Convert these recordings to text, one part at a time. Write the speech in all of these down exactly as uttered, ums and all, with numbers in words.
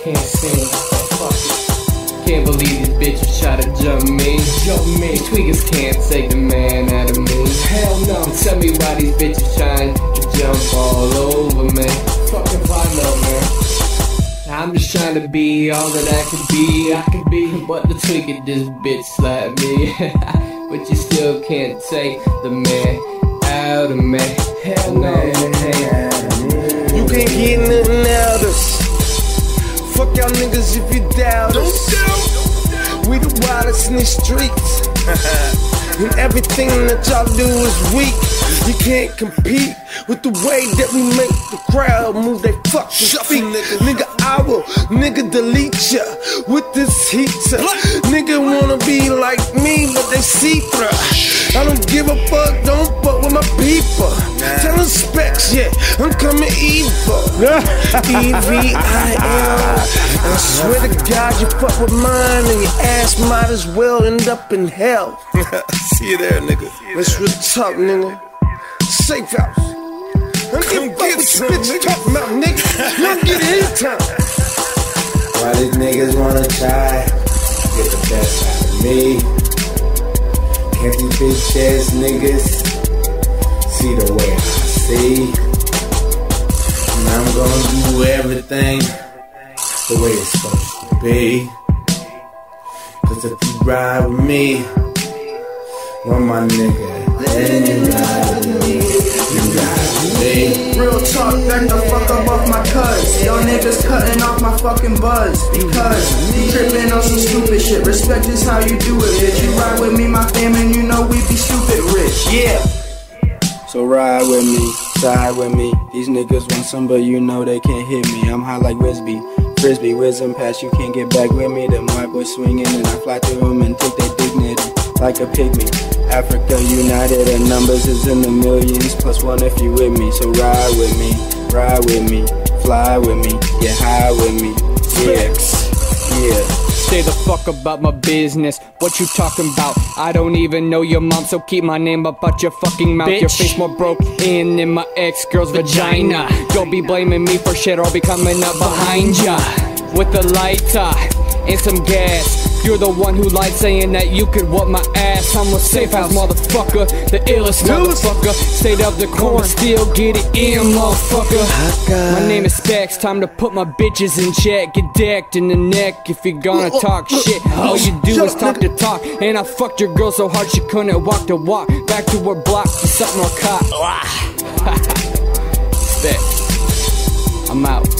can't sing, fuck it. Can't believe these bitches try to jump me. Jump me. These tweakers can't take the man out of me. Hell no. Tell me why these bitches trying to jump all over me. Fucking follow, man. I'm just trying to be all that I could be. I could be, but the tweaker this bitch slapped me. But you still can't take the man out of me. Hell no, man. You can't get nothing out of us. Fuck y'all niggas if you doubt us. We the wildest in the streets. And everything that y'all do is weak. You can't compete with the way that we make the crowd move they fucking feet. Nigga, I will, nigga, delete ya with this heat. Nigga wanna be like me, but they see through. I don't give a fuck, don't fuck with my people. Tell them specs, yeah, I'm coming evil. E V I L. I swear to God, you fuck with mine and your ass might as well end up in hell. See you there, nigga. Let's real talk, nigga. Safe house. I'm getting fuck with you bitch talking about, nigga. You don't get it anytime. Why these niggas wanna try get the best out of me? Can't these bitch ass niggas see the way I see? And I'm gonna do everything the way it's supposed to be. Cause if you ride with me, well, my nigga, then you ride with me. You ride with me. Real talk, back the fuck up off my cuz. Y'all niggas cutting off my fucking buzz. Because you tripping on some stupid shit. Respect is how you do it, bitch. You ride with me, my fam, and you know we be stupid rich. Yeah. So ride with me, side with me. These niggas want some, but you know they can't hit me. I'm high like Wisby, Frisbee, wisdom pass, you can't get back with me. Them white boys swinging and I fly through them and take their dignity like a pygmy. Africa united, and numbers is in the millions, plus one if you with me. So ride with me, ride with me, fly with me, get high with me. Yeah, yeah. Stay the fuck about my business. What you talking about? I don't even know your mom, so keep my name up out your fucking mouth. Bitch. Your face more broke in than my ex-girl's vagina. Don't be blaming me for shit, or I'll be coming up behind ya with a lighter and some gas. You're the one who lied saying that you could whoop my ass. I'm a safe house motherfucker, the illest motherfucker. State of the corn, still get it in, motherfucker. My name is Specs, time to put my bitches in check. Get decked in the neck if you're gonna talk shit. All you do is talk to talk. And I fucked your girl so hard she couldn't walk to walk. Back to her block to suck more cock. Specs, I'm out.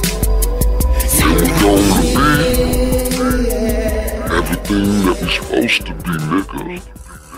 Everything that we supposed to be, nigga.